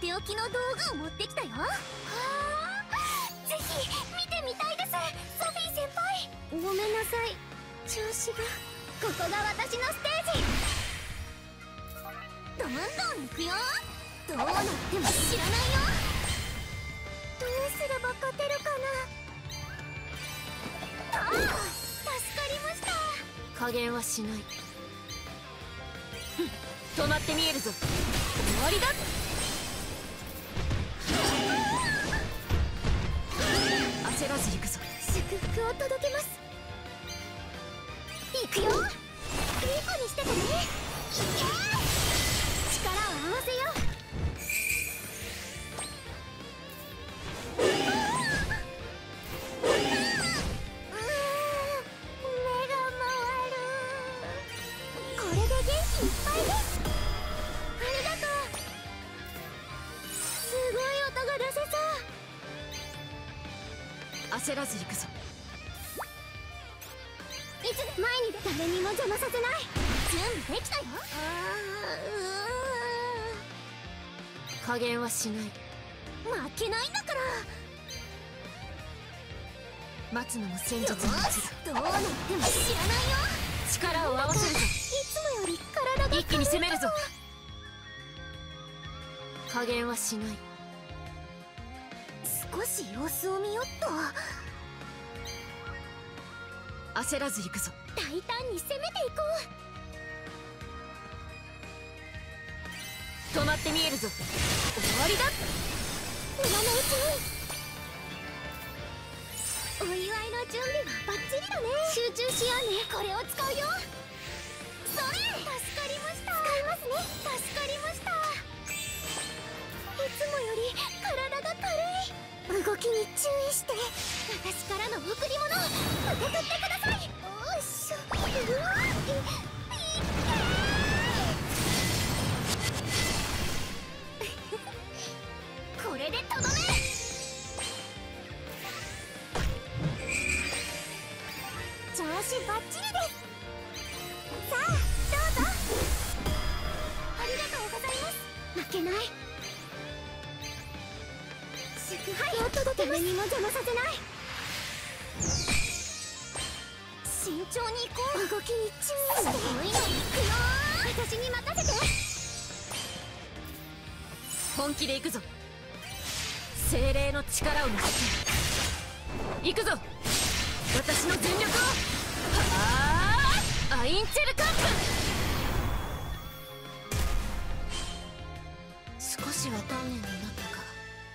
っておきの道具を持ってきたよ。はあ、ぜひ見てみたいです、ソフィー先輩。ごめんなさい、調子が。ここが私のステージ。どんどん行くよ。どうなっても知らないよ。どうすれば勝てるかな。ああ、助かりました。 加減はしない。止まって見えるぞ。終わりだ。焦らず行くぞ。 祝福を届けます。行くよ。いい子にしててね。力を合わせよう。目が回る。これで元気いっぱいです。ありがとう。すごい音が出せそう。 焦らず行くぞ。 いつ前に誰にも邪魔させない。準備できたよ。 加減はしない。 負けないんだから。 待つのも戦術のうちどうなっても知らないよ。 力を合わせるぞ。 いつもより体が一気に攻めるぞ。加減はしない。 少し様子を見よっと。 焦らず行くぞ。 大胆に攻めていこう。止まって見えるぞ。終わりだ。 今のうちに。お祝いの準備はバッチリだね。集中しようね。これを使うよ。それ。助かりました。使いますね。助かりました。いつもより体が軽い。動きに注意して。私からの贈り物受け取ってください。おっしょ。うわっ、これでとどめ。調子バッチリです。さあどうぞ。ありがとうございます。負けない。祝杯を届けます。誰にも邪魔させない。慎重に行こう。動きに注意して。すごいの行くよ。私に任せて。 本気で行くぞ。精霊の力を乗せて行くぞ。私の全力を。はあ、アインチェルカップ。少しは鍛錬になったか。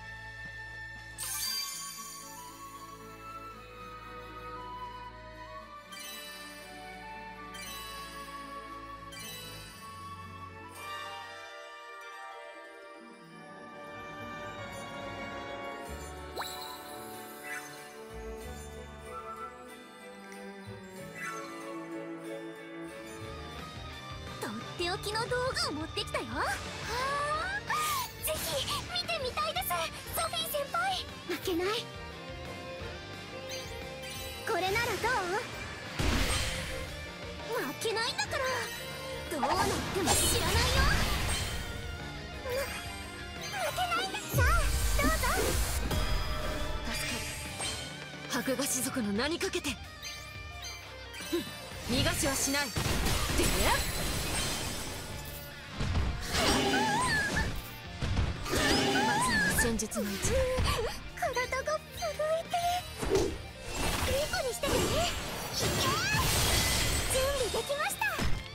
とっておきの道具を持ってきたよ。はあ、ぜひ見てみたいです、ソフィー先輩。負けない。これならどう。負けないんだから。どうなっても知らないよ。負けないんだ。さあどうぞ。 助かる。白河氏族の名にかけて。逃がしはしない。でやっ。戦術のうち。 体が震えて。いい子にしててね。準備できました。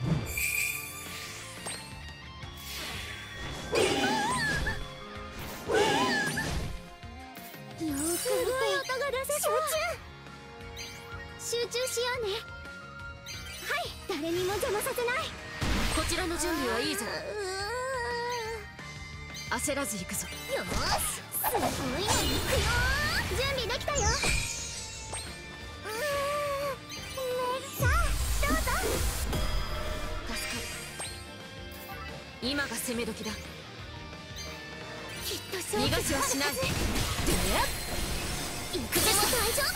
よーく見て。すごい音が出せそう。集中しようね。はい、誰にも邪魔させない。 こちらの準備はいいぞ。焦らず行くぞ。 よーし、すごいの行くよ。準備できたよ。さあどうぞ。 助かる。今が攻め時だ。 きっと勝逃がしはしない。でいくでも大丈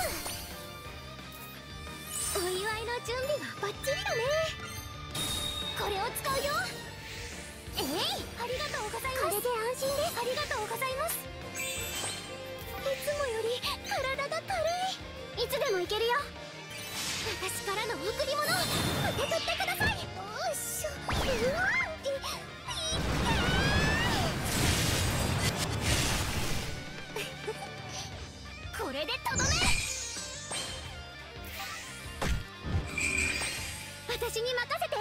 夫。お祝いの準備はバッチリだね。これを使うよ。えい、ありがとうございます。これで安心です。ありがとうございます。いつもより体が軽い。いつでも行けるよ。私からの贈り物受け取ってください。よいしょ。うわっ、いってーこれでとどめ。私に任せて。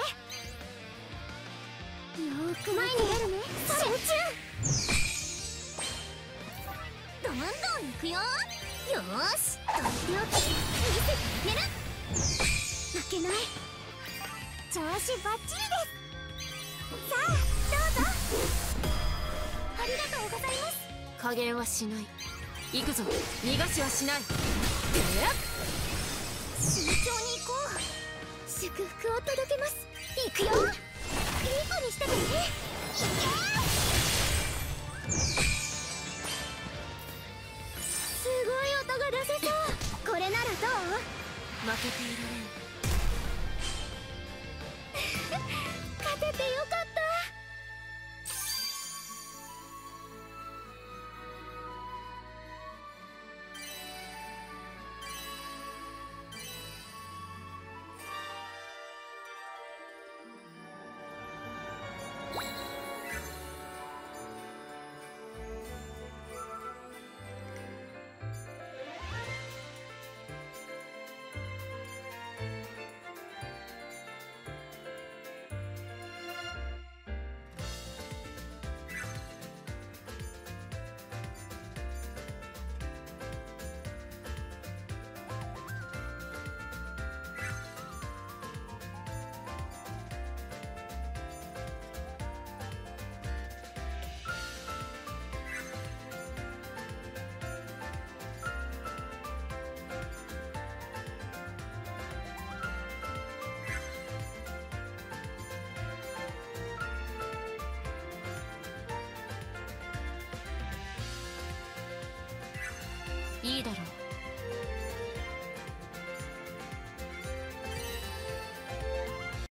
よーく前に出るね。集中。どんどん行くよ。よーし、とっておき見せてあげる。負けない。調子バッチリです。さあどうぞ。ありがとうございます。 加減はしない。行くぞ。逃がしはしない。 慎重に行こう。祝福を届けます。行くよ。いい子にしててね。いけー。すごい音が出せそう。これならどう？ 負けていられん。 勝ててよかった。 いいだろう。